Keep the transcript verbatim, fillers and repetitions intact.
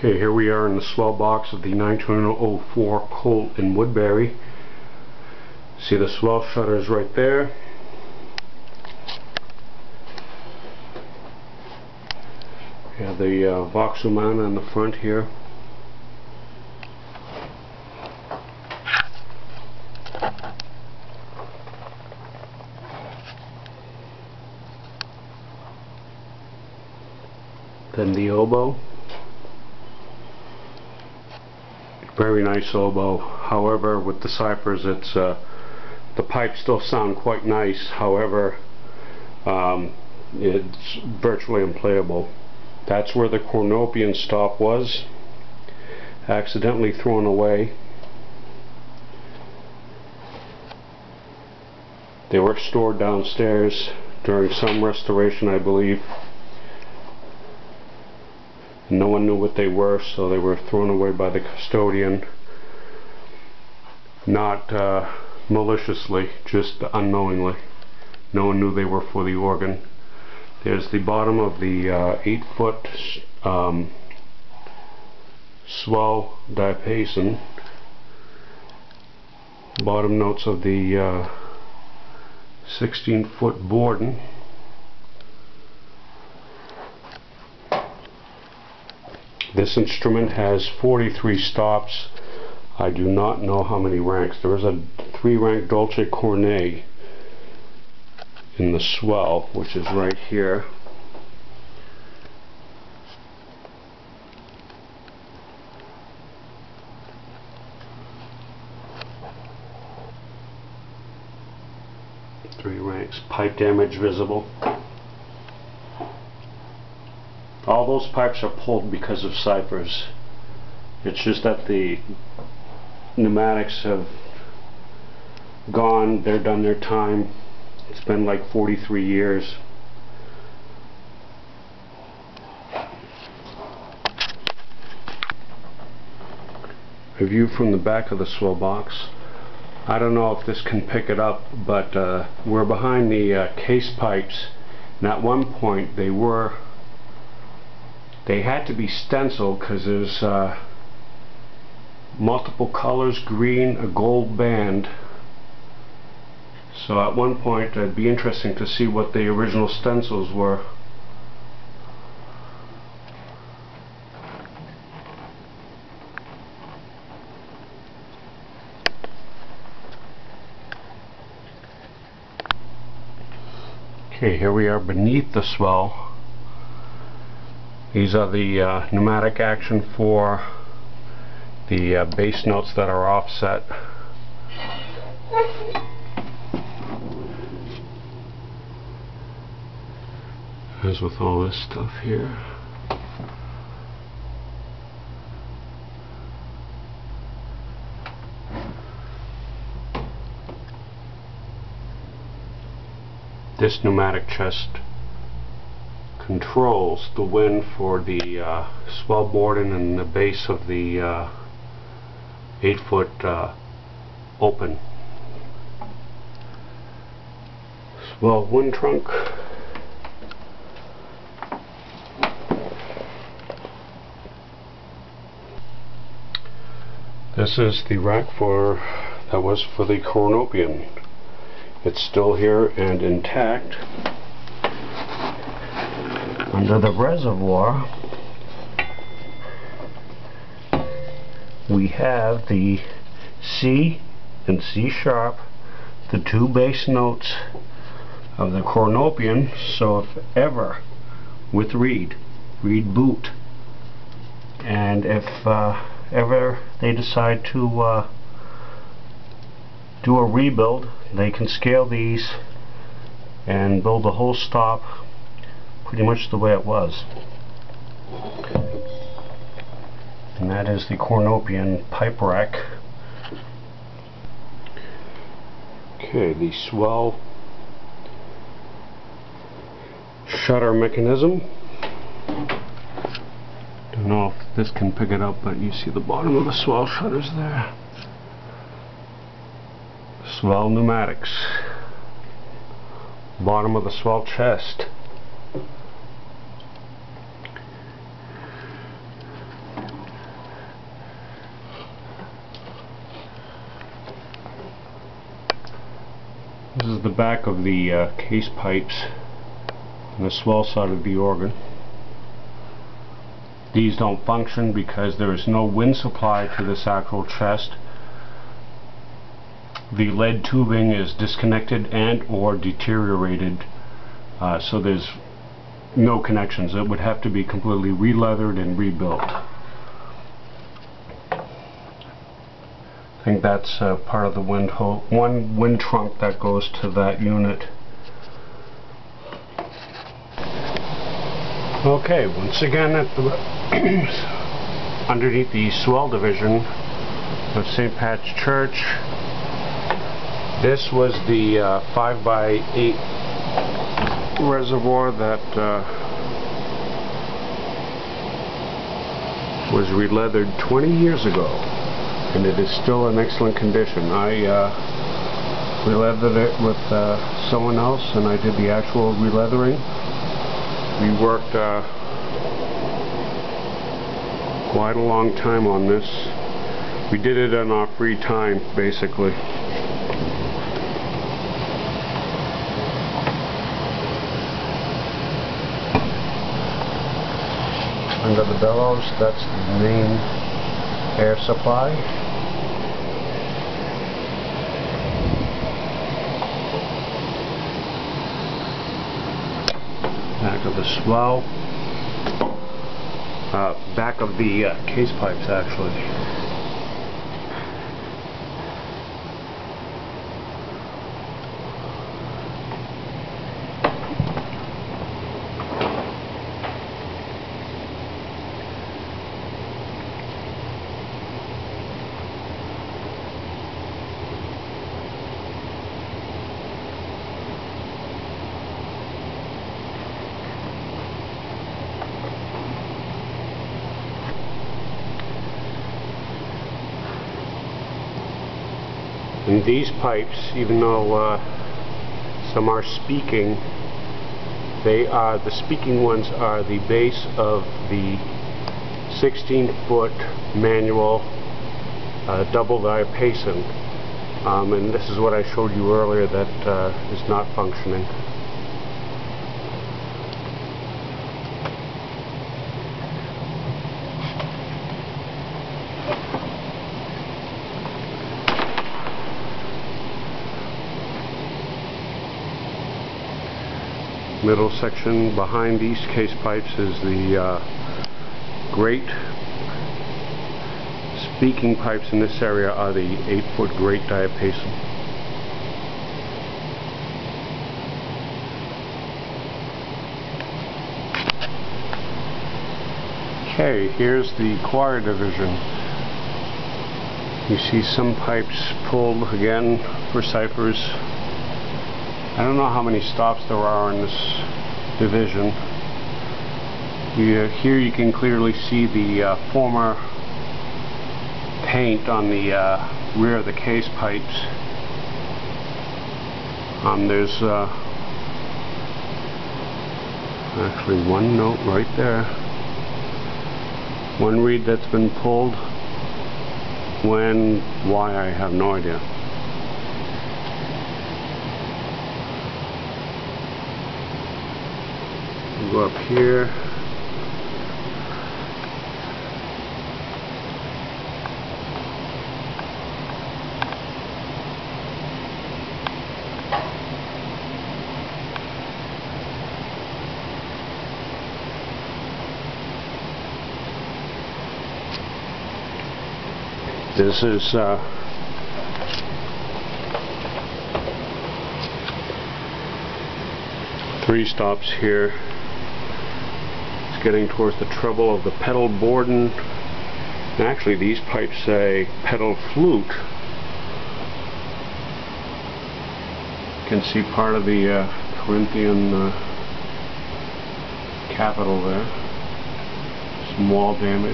Okay, here we are in the swell box of the nineteen oh four Colt in Woodbury. See the swell shutters right there. We have the uh, Voxel mount on the front here. Then the oboe. Very nice oboe. However, with the ciphers, it's uh, the pipes still sound quite nice. However, um, it's virtually unplayable. That's where the cornopian stop was. Accidentally thrown away. They were stored downstairs during some restoration, I believe. No one knew what they were, so they were thrown away by the custodian. Not uh, maliciously, just unknowingly. No one knew they were for the organ. There's the bottom of the uh, eight foot um, swell diapason. Bottom notes of the uh, sixteen foot Borden. This instrument has forty-three stops. I do not know how many ranks. There is a three rank Dolce Cornet in the swell, which is right here. Three ranks. Pipe damage visible. All those pipes are pulled because of ciphers. It's just that the pneumatics have gone, they're done their time. It's been like forty-three years. A view from the back of the swell box. I don't know if this can pick it up, but uh, we're behind the uh, case pipes, and at one point they were They had to be stenciled because there's uh, multiple colors, green, a gold band. So at one point it'd be interesting to see what the original stencils were. Okay, here we are beneath the swell. These are the uh, pneumatic action for the uh, bass notes that are offset. As with all this stuff here. This pneumatic chest controls the wind for the uh, swell Borden and the base of the uh, eight foot uh, open. Swell wind trunk. This is the rack for that was for the cornopian. It's still here and intact. Under the reservoir we have the C and C sharp, the two bass notes of the cornopian. So if ever with Reed, Reed boot, and if uh, ever they decide to uh, do a rebuild, they can scale these and build the whole stop pretty much the way it was. And that is the cornopian pipe rack. Okay, the swell shutter mechanism. Don't know if this can pick it up, but you see the bottom of the swell shutters there. Swell pneumatics. Bottom of the swell chest. the back of the uh, case pipes on the swell side of the organ. These don't function because there is no wind supply to this actual chest. The lead tubing is disconnected and or deteriorated, uh, so there's no connections. It would have to be completely re-leathered and rebuilt. I think that's uh, part of the wind hole, one wind trunk that goes to that unit. Okay, once again at the underneath the swell division of Saint Pat's Church. This was the uh, five by eight reservoir that uh, was re-leathered twenty years ago, and it is still in excellent condition. I uh, re-leathered it with uh, someone else, and I did the actual re-leathering. We worked uh, quite a long time on this. We did it in our free time, basically. Under the bellows, that's the main air supply. Back of the swell. Uh, back of the uh, case pipes, actually. And these pipes, even though uh, some are speaking, they are, the speaking ones are the base of the sixteen foot manual uh, double diapason. Um, and this is what I showed you earlier that uh, is not functioning. Middle section behind these case pipes is the uh, grate. Speaking pipes in this area are the eight foot grate diapason. Okay, here's the choir division. You see some pipes pulled again for ciphers. I don't know how many stops there are in this division. You, here you can clearly see the uh, former paint on the uh, rear of the case pipes. Um, there's uh, actually one note right there. One reed that's been pulled. When, why, I have no idea. Go up here. This is uh, three stops here. Getting towards the treble of the pedal borden. And actually these pipes say pedal flute. You can see part of the uh, Corinthian uh, capital there. Some wall damage.